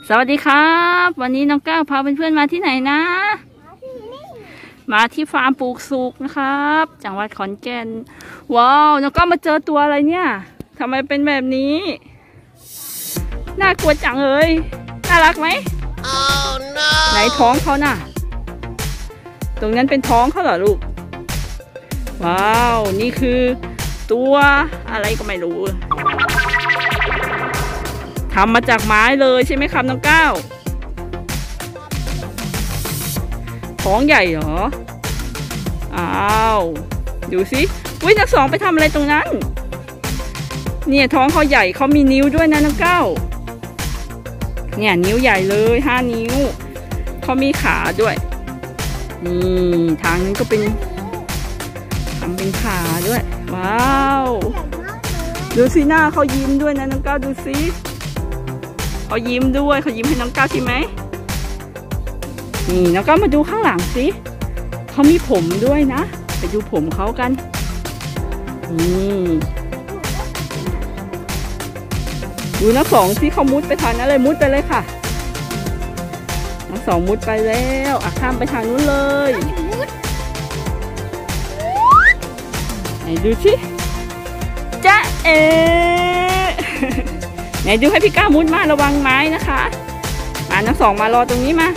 สวัสดีครับวันนี้น้องก้าวพาเพื่อนๆมาที่ไหนนะมาที่ฟาร์มปลูกสุกนะครับจังหวัดขอนแก่นว้าวน้องก้าวมาเจอตัวอะไรเนี่ยทำไมเป็นแบบนี้น่ากลัวจังเลยน่ารักไหม oh, no. ไหนท้องเขาน่ะตรงนั้นเป็นท้องเขาเหรอลูกว้าวนี่คือตัวอะไรก็ไม่รู้ทำมาจากไม้เลยใช่ไหมครับน้องก้าวท้องใหญ่เหรออ้าวดูสิอุ้ยนักสองไปทำอะไรตรงนั้นเนี่ยท้องเขาใหญ่เขามีนิ้วด้วยนะน้องก้าวเนี่ยนิ้วใหญ่เลย5 นิ้วเขามีขาด้วยนี่ทางนั้นก็เป็นทำเป็นขาด้วยว้าวดูสิหน้าเขายิ้มด้วยนะน้องก้าวดูสิเขายิ้มด้วยเขายิ้มให้น้องก้าวใช่ไหมนี่น้องก้าวมาดูข้างหลังสิเขามีผมด้วยนะไปดูผมเขากันนี่ดูน้องสองสิเขามุดไปทางนั้นเลยมุดไปเลยค่ะน้องสองมุดไปแล้วข้ามไปทางนู้นเลยไหนดูสิจ๊ะไหนดูให้พี่ก้าวมุดมาระวังไม้นะคะมาน้องสองมารอตรงนี้มา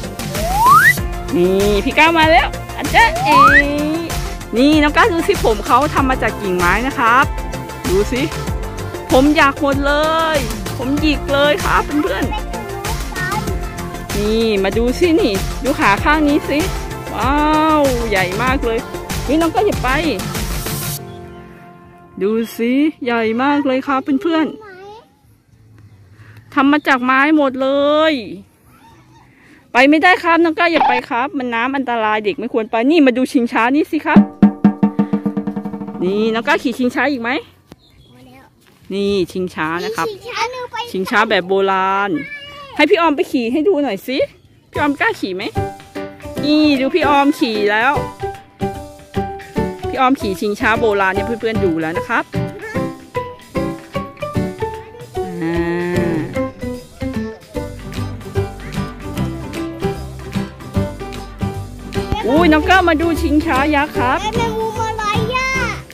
นี่พี่ก้าวมาแล้วจ๊ะนี่น้องก้าวดูสิผมเขาทำมาจากกิ่งไม้นะครับดูสิผมอยากหมดเลยผมหยิกเลยครับเพื่อนๆนี่มาดูสินี่ดูขาข้างนี้สิว้าวใหญ่มากเลยนี่น้องก็อย่าไปดูสิใหญ่มากเลยครับเพื่อนๆทำมาจากไม้หมดเลยไปไม่ได้ครับน้องก้าวอย่าไปครับมันน้ำอันตรายเด็กไม่ควรไปนี่มาดูชิงช้านี่สิครับนี่น้องก้าวขี่ชิงช้าอีกไหมนี่ชิงช้านะครับชิงช้าแบบโบราณให้พี่ออมไปขี่ให้ดูหน่อยสิพี่ออมกล้าขี่ไหมนี่ดูพี่ออมขี่แล้วพี่ออมขี่ชิงช้าโบราณเนี่ยเพื่อนๆดูแล้วนะครับอุ้ยน้องก้าวมาดูชิงช้ายักษ์ครับแมงมุมอะไรย่า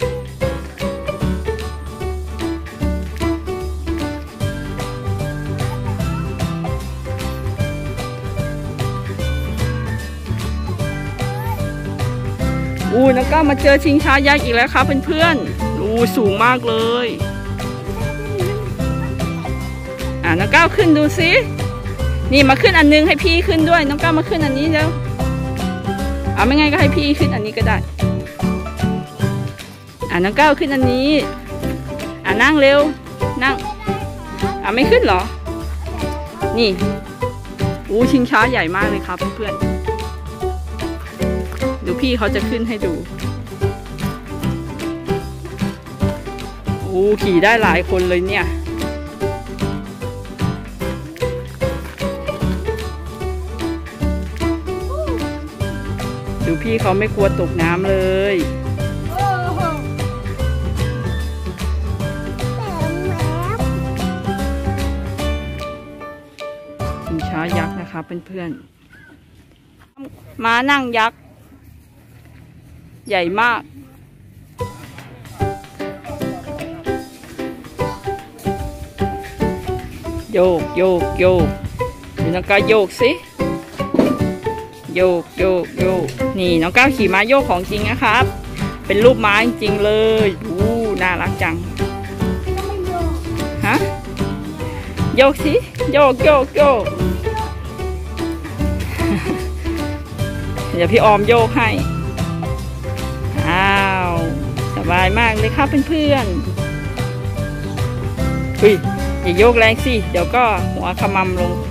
อุ้ยน้องก้าวมาเจอชิงช้ายักษ์อีกแล้วครับเพื่อนๆอู้สูงมากเลยน้องก้าวขึ้นดูสินี่มาขึ้นอันนึงให้พี่ขึ้นด้วยน้องก้าวมาขึ้นอันนี้แล้วไม่ไงก็ให้พี่ขึ้นอันนี้ก็ได้น้องก้าวขึ้นอันนี้นั่งเร็วนั่งไม่ขึ้นเหรอนี่ชิงช้าใหญ่มากเลยครับเพื่อนดูพี่เขาจะขึ้นให้ดูขี่ได้หลายคนเลยเนี่ยดูพี่เขาไม่กลัวตกน้ำเลยชิงช้ายักษ์นะคะเพื่อนๆม้านั่งยักษ์ใหญ่มากโยกโยกโยกดูน้องก้าวโยกสิโยกโยกโยกนี่น้องก้าวขี่ม้าโยกของจริงนะครับเป็นรูปม้าจริงๆเลยน่ารักจังฮะโยกสิโยกโยกโยกเดี๋ยวพี่ออมโยกให้สบายมากเลยครับเพื่อนๆอย่าโยกแรงสิเดี๋ยวก็หัวขมำลง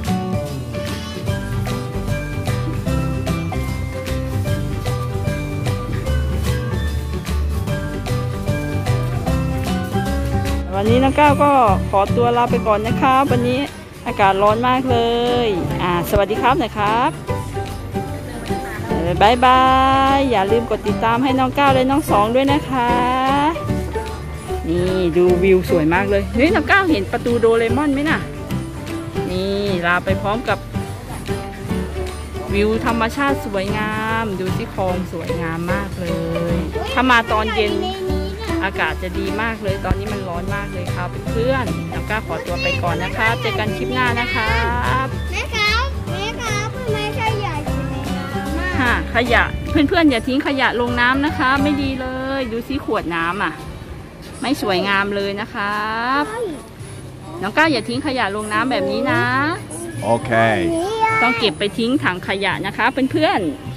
วันนี้น้องก้าวก็ขอตัวลาไปก่อนนะครับวันนี้อากาศร้อนมากเลยสวัสดีครับหน่อยครับบ๊ายบายอย่าลืมกดติดตามให้น้องก้าวและน้องสองด้วยนะคะนี่ดูวิวสวยมากเลยน้องก้าวเห็นประตูโดเรมอนไหมน่ะนี่ลาไปพร้อมกับวิวธรรมชาติสวยงามดูที่คลองสวยงามมากเลยถ้ามาตอนเย็นอากาศจะดีมากเลยตอนนี้มันร้อนมากเลยครับเพื่อนน้องก้าขอตัวไปก่อนนะคะเจอกันคลิปหน้านะครับแม่ครับทำไมขยะอยู่ในน้ำอ่ะค่ะขยะเพื่อนๆอย่าทิ้งขยะลงน้ำนะคะไม่ดีเลยดูซิขวดน้ำอ่ะไม่สวยงามเลยนะครับน้องก้าอย่าทิ้งขยะลงน้ำแบบนี้นะโอเคต้องเก็บไปทิ้งถังขยะนะคะเพื่อนๆ